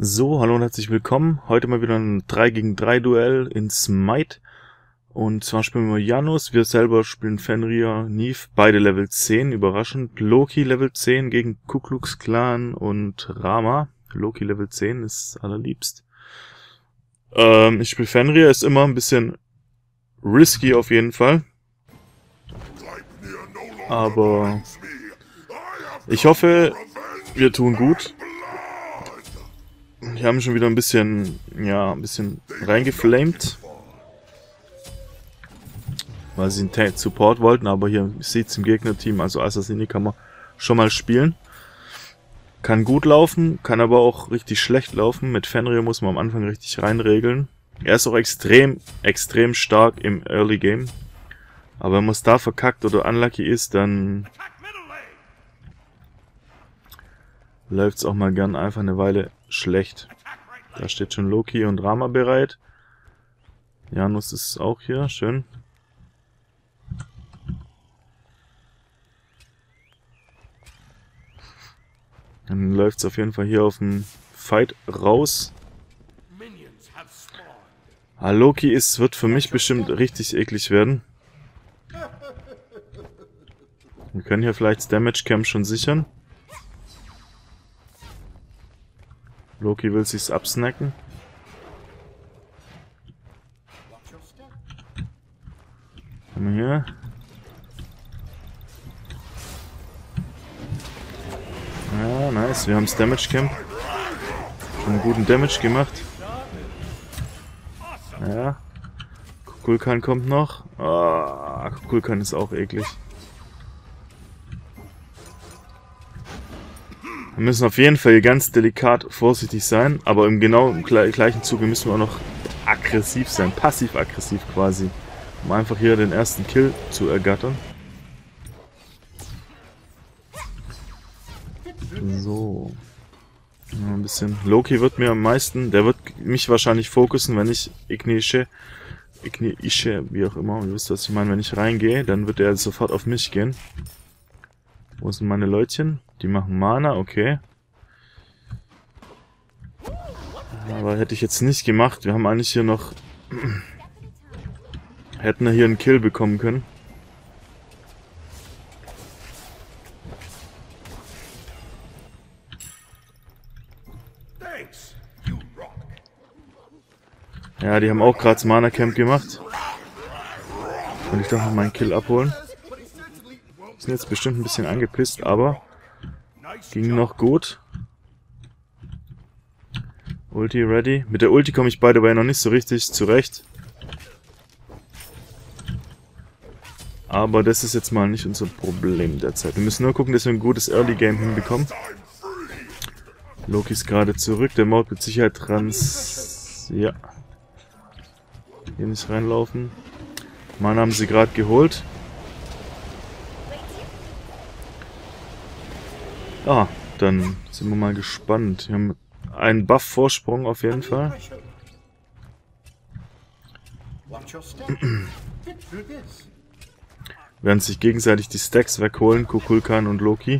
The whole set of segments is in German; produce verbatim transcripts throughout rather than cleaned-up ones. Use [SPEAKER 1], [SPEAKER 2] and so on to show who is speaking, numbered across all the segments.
[SPEAKER 1] So, hallo und herzlich willkommen. Heute mal wieder ein drei gegen drei Duell in Smite. Und zwar spielen wir Janus, wir selber spielen Fenrir, Neve, beide Level zehn, überraschend. Loki Level zehn gegen Ku Klux Klan und Rama. Loki Level zehn ist allerliebst. Ähm, ich spiele Fenrir, ist immer ein bisschen risky auf jeden Fall. Aber ich hoffe, wir tun gut. Wir haben schon wieder ein bisschen, ja, ein bisschen reingeflamed. Weil sie einen Support wollten, aber hier sieht es im Gegnerteam, also Assassini kann man schon mal spielen. Kann gut laufen, kann aber auch richtig schlecht laufen. Mit Fenrir muss man am Anfang richtig reinregeln. Er ist auch extrem, extrem stark im Early Game. Aber wenn man es da verkackt oder unlucky ist, dann läuft es auch mal gern einfach eine Weile schlecht. Da steht schon Loki und Rama bereit. Janus ist auch hier, schön. Dann läuft es auf jeden Fall hier auf den Fight raus. Ah, Loki ist, wird für mich bestimmt richtig eklig werden. Wir können hier vielleicht das Damage Camp schon sichern. Loki will sich's absnacken. Kommen wir hier. Ja, nice. Wir haben das Damage Camp. Schon einen guten Damage gemacht. Ja. Kukulkan kommt noch. Ah, Kukulkan ist auch eklig. Wir müssen auf jeden Fall ganz delikat vorsichtig sein, aber im genau im gleichen Zuge müssen wir auch noch aggressiv sein, passiv-aggressiv quasi, um einfach hier den ersten Kill zu ergattern. So. Ja, ein bisschen. Loki wird mir am meisten, der wird mich wahrscheinlich fokussen, wenn ich Ignische, Ignische, wie auch immer, ihr wisst, was ich meine, wenn ich reingehe, dann wird er sofort auf mich gehen. Wo sind meine Leutchen? Die machen Mana, okay. Aber hätte ich jetzt nicht gemacht. Wir haben eigentlich hier noch... hätten wir hier einen Kill bekommen können. Ja, die haben auch gerade das Mana Camp gemacht. Und ich darf noch meinen Kill abholen. Sind jetzt bestimmt ein bisschen angepisst, aber ging noch gut. Ulti ready. Mit der Ulti komme ich by the way noch nicht so richtig zurecht. Aber das ist jetzt mal nicht unser Problem derzeit. Wir müssen nur gucken, dass wir ein gutes Early Game hinbekommen. Loki ist gerade zurück. Der Mord mit Sicherheit trans... Ja. Hier nicht reinlaufen. Mana haben sie gerade geholt. Ah, dann sind wir mal gespannt. Wir haben einen Buff-Vorsprung auf jeden Fall. Werden sich gegenseitig die Stacks wegholen, Kukulkan und Loki.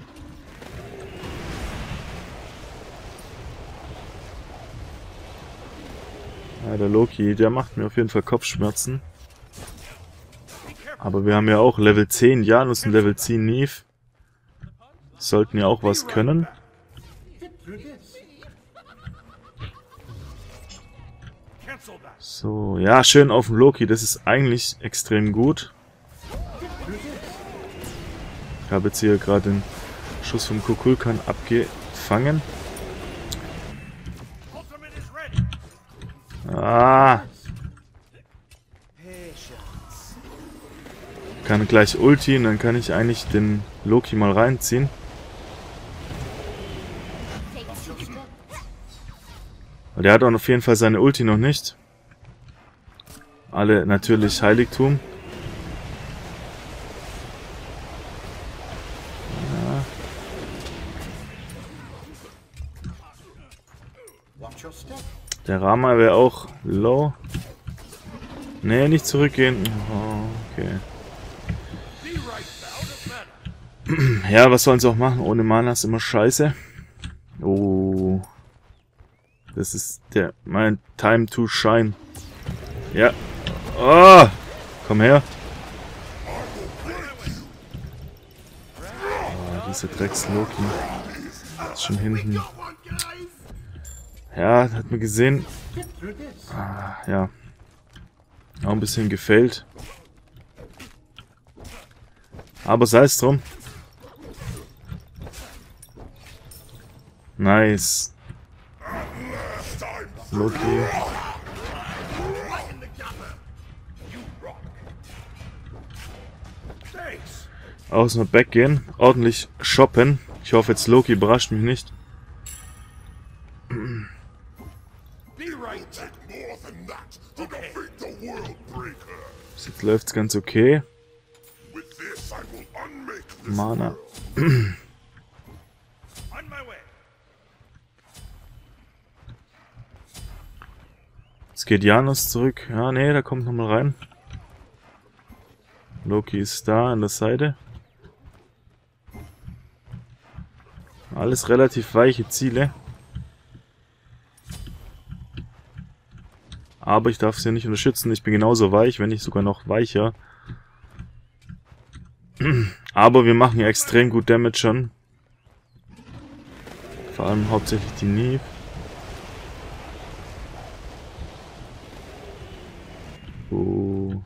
[SPEAKER 1] Ja, der Loki, der macht mir auf jeden Fall Kopfschmerzen. Aber wir haben ja auch Level zehn Janus und Level zehn Neve. Sollten ja auch was können. So, ja, schön auf dem Loki. Das ist eigentlich extrem gut. Ich habe jetzt hier gerade den Schuss vom Kukulkan abgefangen. Ah! Ich kann gleich Ulti und dann kann ich eigentlich den Loki mal reinziehen. Der hat auch auf jeden Fall seine Ulti noch nicht. Alle natürlich Heiligtum. Ja. Der Rama wäre auch low. Nee, nicht zurückgehen. Oh, okay. Ja, was sollen sie auch machen? Ohne Mana ist immer scheiße. Oh. Das ist der mein Time to Shine. Ja. Oh! Komm her. Oh, diese Drecks-Loki. Ist schon hinten. Ja, hat man gesehen. Ah, ja. Auch ein bisschen gefällt. Aber sei es drum. Nice. Loki. Aus und back gehen. Ordentlich shoppen. Ich hoffe jetzt Loki überrascht mich nicht. Jetzt läuft's ganz okay. Mana. Jetzt geht Janus zurück. Ja, nee, da kommt nochmal rein. Loki ist da an der Seite. Alles relativ weiche Ziele. Aber ich darf sie nicht unterstützen. Ich bin genauso weich, wenn nicht sogar noch weicher. Aber wir machen ja extrem gut Damage schon. Vor allem hauptsächlich die Neve. Oh.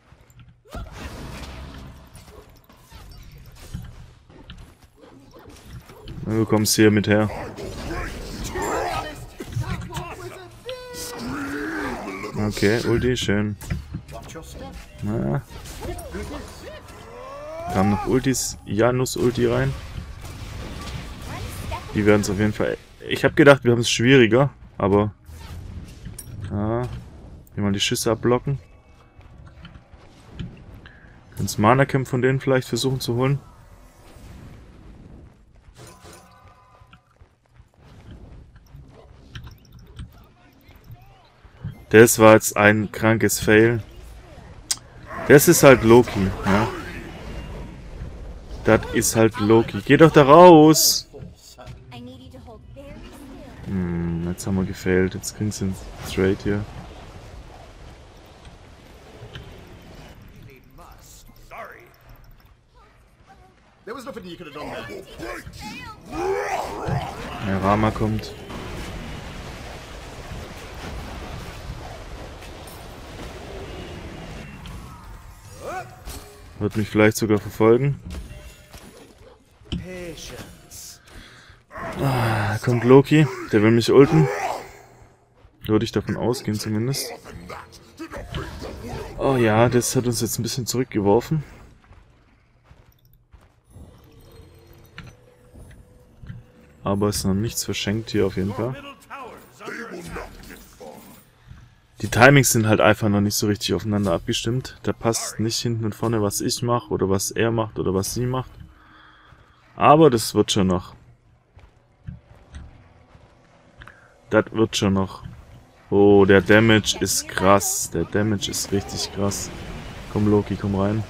[SPEAKER 1] Du kommst hier mit her. Okay, Ulti, schön. Na. Kam noch Ultis, Janus Ulti rein. Die werden es auf jeden Fall... Ich habe gedacht, wir haben es schwieriger, aber... Ja, hier mal die Schüsse abblocken. Kannst Mana-Camp von denen vielleicht versuchen zu holen. Das war jetzt ein krankes Fail. Das ist halt Loki, ja. Das ist halt Loki. Geh doch da raus! Hm, jetzt haben wir gefailt. Jetzt kriegen sie einen Straight hier. Ja, Rama kommt. Wird mich vielleicht sogar verfolgen. Ah, da kommt Loki. Der will mich ulten. Würde ich davon ausgehen zumindest. Oh ja, das hat uns jetzt ein bisschen zurückgeworfen. Aber es ist noch nichts verschenkt hier auf jeden Fall. Die Timings sind halt einfach noch nicht so richtig aufeinander abgestimmt. Da passt nicht hinten und vorne, was ich mache oder was er macht oder was sie macht. Aber das wird schon noch. Das wird schon noch. Oh, der Damage ist krass. Der Damage ist richtig krass. Komm Loki, komm rein.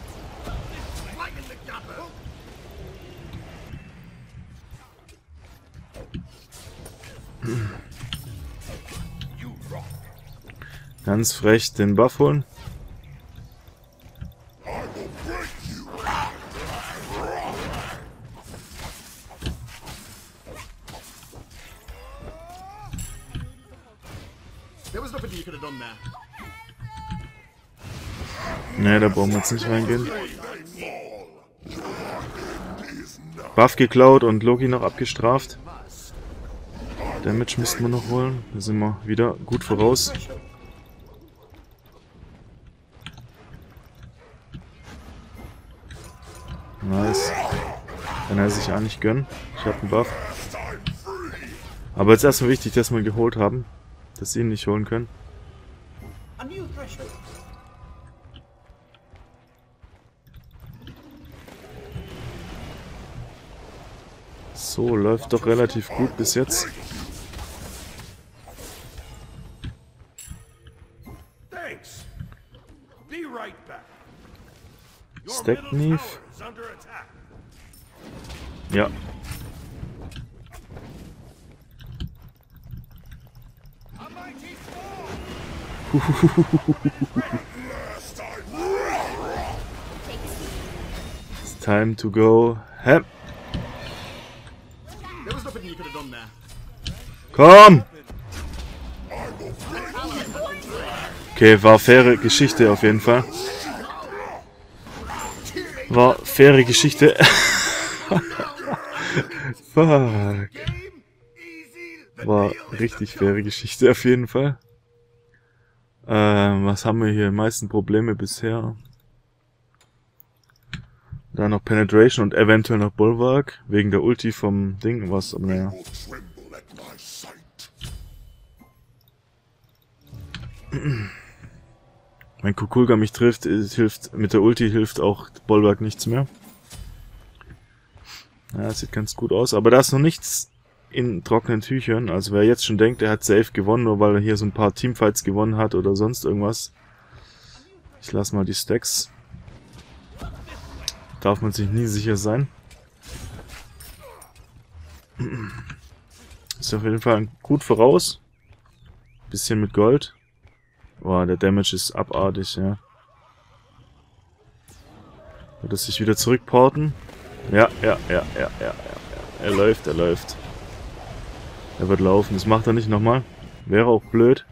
[SPEAKER 1] Ganz frech den Buff holen. Ne, da brauchen wir jetzt nicht reingehen. Buff geklaut und Loki noch abgestraft. Damage müssten wir noch holen. Da sind wir wieder gut voraus. Nice. Kann er sich auch nicht gönnen. Ich habe einen Buff. Aber jetzt erstmal wichtig, dass wir ihn geholt haben. Dass sie ihn nicht holen können. So, läuft doch relativ gut bis jetzt. Stack Neve. Ja. It's time to go. Hä? Komm! Okay, war faire Geschichte auf jeden Fall. War faire Geschichte. Fuck. War richtig faire Geschichte auf jeden Fall. Ähm, was haben wir hier? Die meisten Probleme bisher. Dann noch Penetration und eventuell noch Bulwark. Wegen der Ulti vom Ding. Was, aber naja. Wenn Kukulka mich trifft, hilft mit der Ulti hilft auch Bulwark nichts mehr. Ja, sieht ganz gut aus. Aber da ist noch nichts in trockenen Tüchern. Also wer jetzt schon denkt, er hat safe gewonnen, nur weil er hier so ein paar Teamfights gewonnen hat oder sonst irgendwas. Ich lasse mal die Stacks. Darf man sich nie sicher sein. Ist auf jeden Fall gut voraus. Bisschen mit Gold. Boah, der Damage ist abartig, ja. Wird er sich wieder zurückporten? Ja, ja, ja, ja, ja, ja. Er läuft, er läuft. Er wird laufen. Das macht er nicht nochmal. Wäre auch blöd.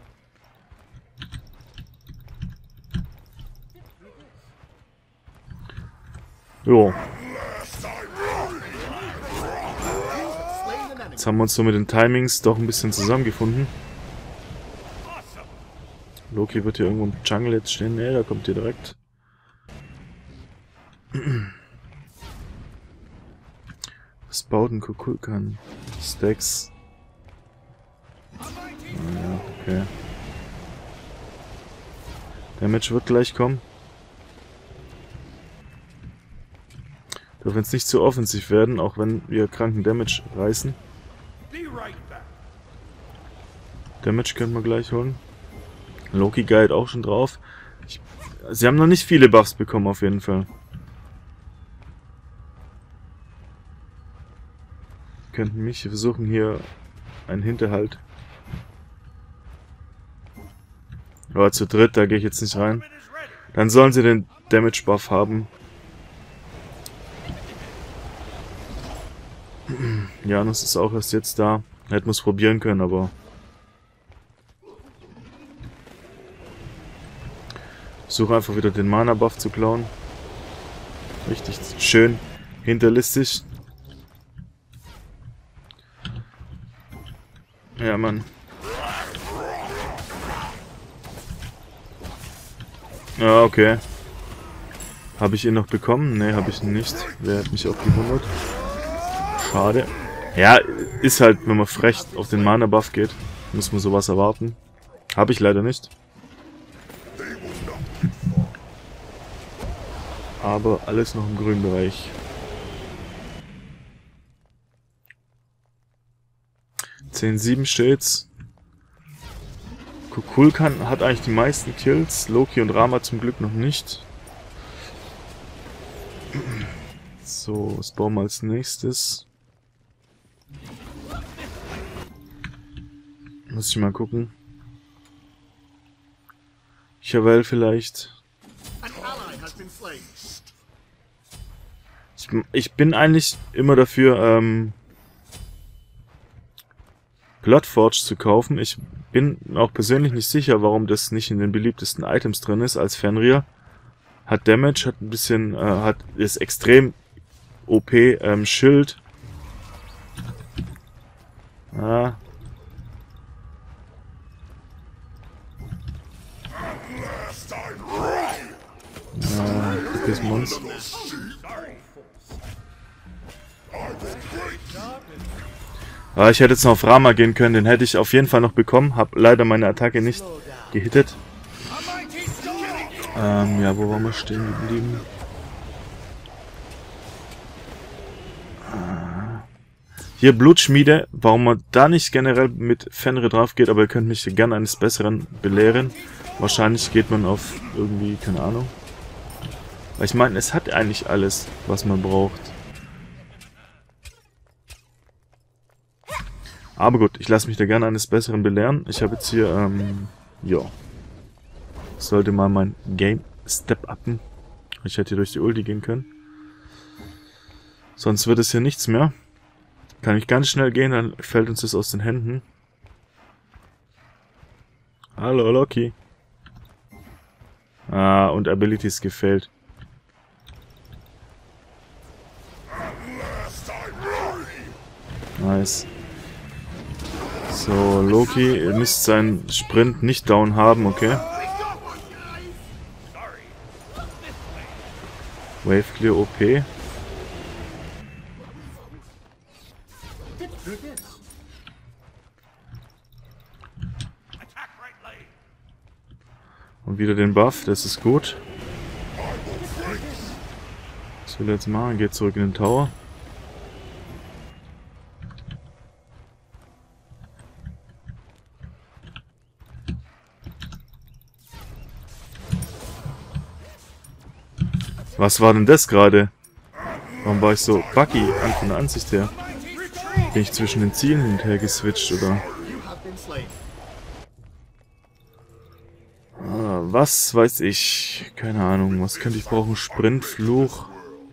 [SPEAKER 1] Jo. Jetzt haben wir uns so mit den Timings doch ein bisschen zusammengefunden. Loki wird hier irgendwo im Jungle jetzt stehen. Ne, da kommt hier direkt. Was baut ein Kukulkan? Stacks. Ja, okay. Damage wird gleich kommen. Dürfen jetzt nicht zu offensiv werden, auch wenn wir kranken Damage reißen. Damage können wir gleich holen. Loki Guide auch schon drauf. Ich, sie haben noch nicht viele Buffs bekommen auf jeden Fall. Könnten mich versuchen hier einen Hinterhalt. Aber zu dritt, da gehe ich jetzt nicht rein. Dann sollen sie den Damage Buff haben. Janus ist auch erst jetzt da. Hätten wir es probieren können, aber... Ich suche einfach wieder den Mana-Buff zu klauen. Richtig schön hinterlistig. Ja, Mann. Ja, okay. Habe ich ihn noch bekommen? Ne, habe ich ihn nicht. Wer hat mich auch gewundert? Schade. Ja, ist halt, wenn man frech auf den Mana-Buff geht, muss man sowas erwarten. Habe ich leider nicht. Aber alles noch im grünen Bereich. zehn sieben steht's. Kukulkan hat eigentlich die meisten Kills. Loki und Rama zum Glück noch nicht. So, was bauen wir als nächstes? Muss ich mal gucken. Chauvel vielleicht. Ich, ich bin eigentlich immer dafür, ähm, Bloodforge zu kaufen. Ich bin auch persönlich nicht sicher, warum das nicht in den beliebtesten Items drin ist als Fenrir. Hat Damage, hat ein bisschen, äh, hat, ist extrem O P, ähm, Schild. Ah. Ja, das Monster. Ah, ich hätte jetzt noch auf Rama gehen können, den hätte ich auf jeden Fall noch bekommen. Hab leider meine Attacke nicht gehittet. Ähm, ja, wo waren wir stehen geblieben? Hier Blutschmiede, warum man da nicht generell mit Fenrir drauf geht, aber ihr könnt mich gerne eines Besseren belehren. Wahrscheinlich geht man auf irgendwie, keine Ahnung. Weil ich meine, es hat eigentlich alles, was man braucht. Aber gut, ich lasse mich da gerne eines Besseren belehren. Ich habe jetzt hier, ähm, ja. Sollte mal mein Game Step upen. Ich hätte hier durch die Ulti gehen können. Sonst wird es hier nichts mehr. Kann ich ganz schnell gehen, dann fällt uns das aus den Händen. Hallo, Loki. Ah, und Abilities gefällt. Nice. So, Loki, ihr müsst seinen Sprint nicht down haben, okay? Wave Clear O P. Und wieder den Buff, das ist gut. Was will er jetzt machen? Geht zurück in den Tower. Was war denn das gerade? Warum war ich so buggy an von der Ansicht her? Bin ich zwischen den Zielen hin und her geswitcht, oder? Ah, was weiß ich? Keine Ahnung. Was könnte ich brauchen? Sprint, Fluch.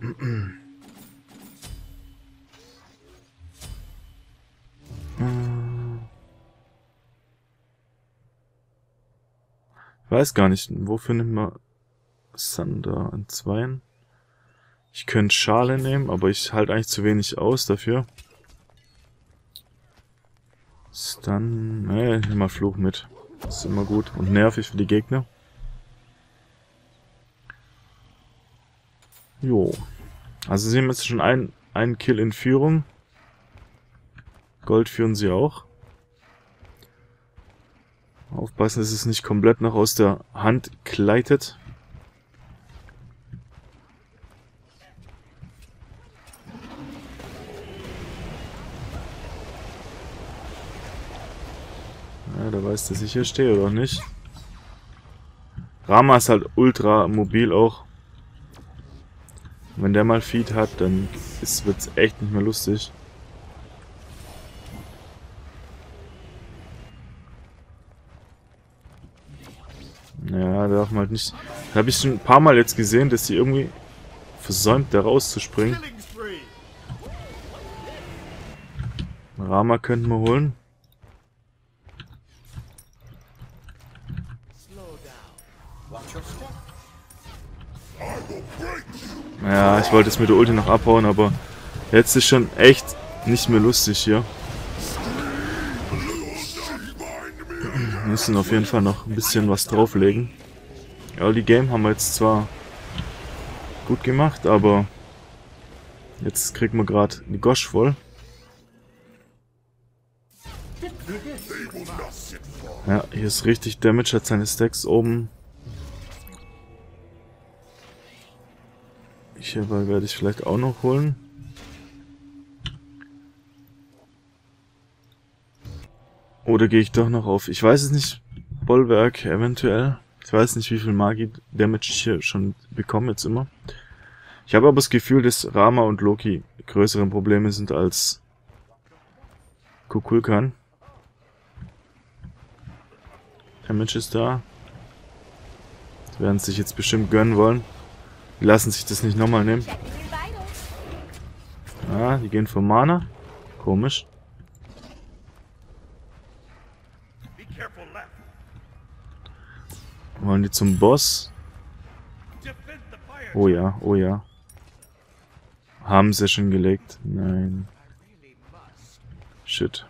[SPEAKER 1] Ich weiß gar nicht. Wofür nimmt man Sander in Zweien? Ich könnte Schale nehmen, aber ich halte eigentlich zu wenig aus dafür. Dann, ne, ich nehme mal Fluch mit. Das ist immer gut und nervig für die Gegner. Jo. Also sie haben jetzt schon einen, einen Kill in Führung. Gold führen sie auch. Aufpassen, dass es nicht komplett noch aus der Hand gleitet. Ja, da weiß, dass ich hier stehe, oder nicht? Rama ist halt ultra mobil auch. Wenn der mal Feed hat, dann wird es echt nicht mehr lustig. Ja, da darf man halt nicht... Da habe ich schon ein paar Mal jetzt gesehen, dass sie irgendwie versäumt, da rauszuspringen. Rama könnten wir holen. Ja, ich wollte es mit der Ulti noch abhauen, aber jetzt ist schon echt nicht mehr lustig hier. Wir müssen auf jeden Fall noch ein bisschen was drauflegen. Ja, die Game haben wir jetzt zwar gut gemacht, aber jetzt kriegen wir gerade die Gosh voll. Ja, hier ist richtig Damage, hat seine Stacks oben. Hierbei werde ich vielleicht auch noch holen. Oder gehe ich doch noch auf, ich weiß es nicht, Bollwerk eventuell. Ich weiß nicht, wie viel Magie-Damage ich hier schon bekomme jetzt immer. Ich habe aber das Gefühl, dass Rama und Loki größere Probleme sind als Kukulkan. Damage ist da. Die werden es sich jetzt bestimmt gönnen wollen. Die lassen sich das nicht nochmal nehmen. Ah, die gehen vom Mana. Komisch. Wollen die zum Boss? Oh ja, oh ja. Haben sie schon gelegt? Nein. Shit.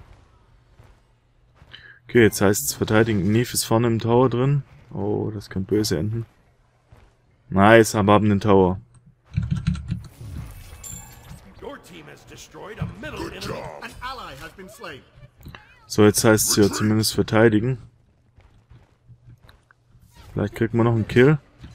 [SPEAKER 1] Okay, jetzt heißt es verteidigen. Neve ist vorne im Tower drin. Oh, das kann böse enden. Nice, aber haben den Tower. So, jetzt heißt es ja zumindest verteidigen. Vielleicht kriegt man noch einen Kill.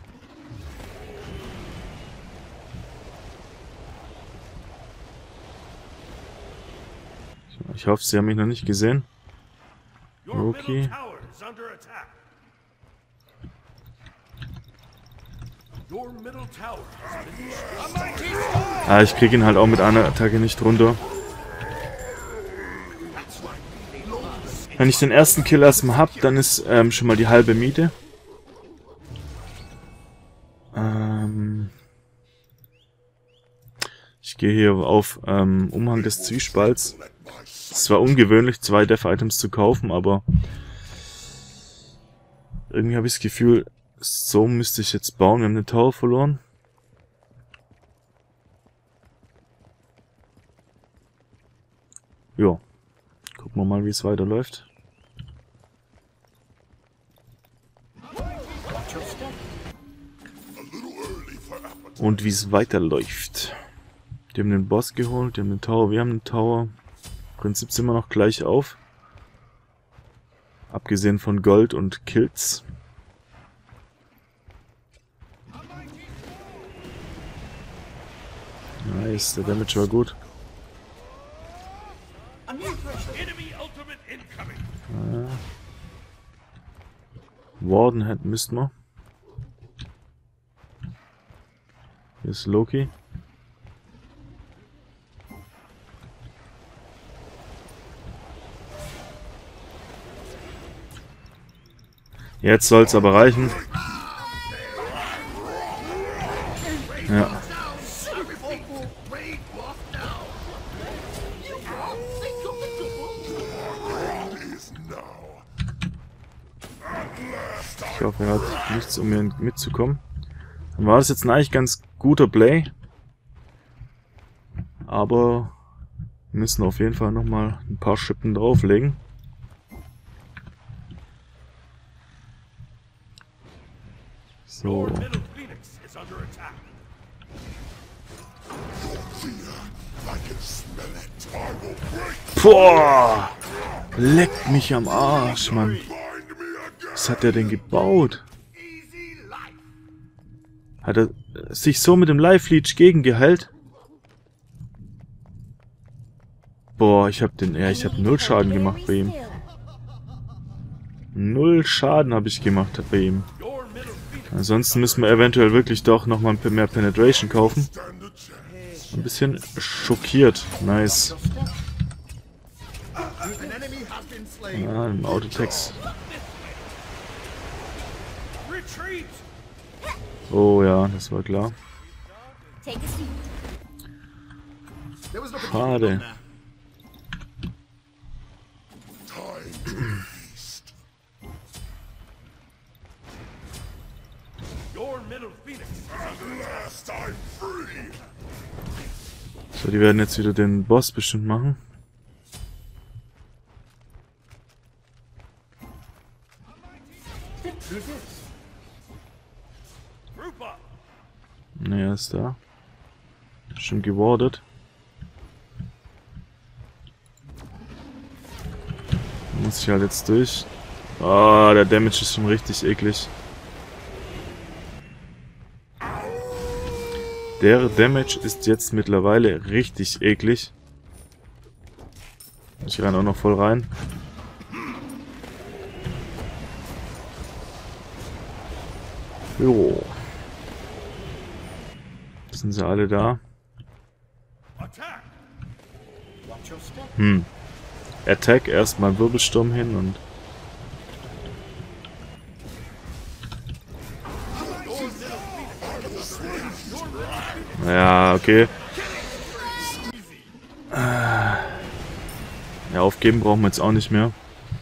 [SPEAKER 1] Ich hoffe, sie haben mich noch nicht gesehen. Okay. Ah, ich kriege ihn halt auch mit einer Attacke nicht runter. Wenn ich den ersten Kill erstmal hab, dann ist ähm, schon mal die halbe Miete. Ähm ich gehe hier auf ähm, Umhang des Zwiespalts. Es war ungewöhnlich, zwei Death-Items zu kaufen, aber irgendwie habe ich das Gefühl, so müsste ich jetzt bauen. Wir haben den Tower verloren. Ja, gucken wir mal, wie es weiterläuft. Und wie es weiterläuft. Die haben den Boss geholt, die haben den Tower, wir haben den Tower. Im Prinzip sind wir noch gleich auf. Abgesehen von Gold und Kills. Nice, der Damage war gut. Ah. Wardenhead müssten wir. Hier ist Loki. Jetzt soll's aber reichen. Ja. Ich hoffe, er hat nichts, um mir mitzukommen. Dann war das jetzt ein eigentlich ganz guter Play. Aber wir müssen auf jeden Fall nochmal ein paar Schippen drauflegen. So. Boah! Leckt mich am Arsch, Mann. Was hat der denn gebaut? Hat er sich so mit dem Life Leech gegengeheilt? Boah, ich hab den, ja, ich hab null Schaden gemacht bei ihm. Null Schaden habe ich gemacht bei ihm. Ansonsten müssen wir eventuell wirklich doch nochmal mehr Penetration kaufen. Ein bisschen schockiert. Nice. Ah, im Autotext. Oh ja, das war klar. Schade. So, die werden jetzt wieder den Boss bestimmt machen. Ne, er ist da. Bestimmt gewardet. Muss ich halt jetzt durch. Ah, oh, der Damage ist schon richtig eklig. Der Damage ist jetzt mittlerweile richtig eklig. Ich renne auch noch voll rein. Jo. Sind sie alle da? Hm. Attack, erstmal Wirbelsturm hin und... Ja, okay. Ja, aufgeben brauchen wir jetzt auch nicht mehr.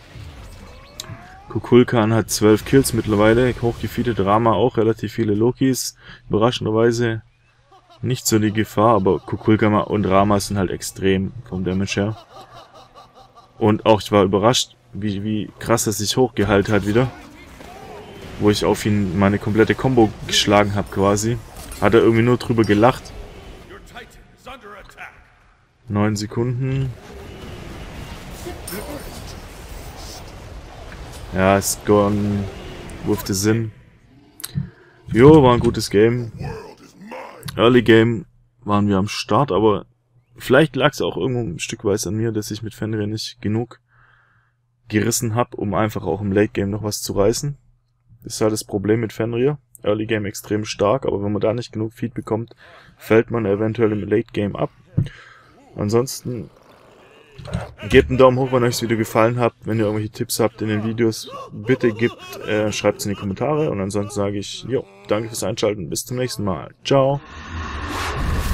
[SPEAKER 1] Kukulkan hat zwölf Kills mittlerweile, hochgefeedet, Rama auch, relativ viele Lokis. Überraschenderweise nicht so die Gefahr, aber Kukulkan und Rama sind halt extrem vom Damage her. Und auch, ich war überrascht, wie, wie krass er sich hochgehalten hat wieder. Wo ich auf ihn meine komplette Combo geschlagen habe quasi. Hat er irgendwie nur drüber gelacht. Neun Sekunden. Ja, ist gone. Wurfte Sinn. Jo, war ein gutes Game. Early Game waren wir am Start, aber vielleicht lag es auch irgendwo ein Stück weit an mir, dass ich mit Fenrir nicht genug gerissen habe, um einfach auch im Late Game noch was zu reißen. Das ist halt das Problem mit Fenrir. Early Game extrem stark, aber wenn man da nicht genug Feed bekommt, fällt man eventuell im Late Game ab. Ansonsten Gebt einen Daumen hoch, wenn euch das Video gefallen hat. Wenn ihr irgendwelche Tipps habt in den Videos, bitte gebt, äh, schreibt es in die Kommentare. Und ansonsten sage ich, jo, danke fürs Einschalten. Bis zum nächsten Mal. Ciao.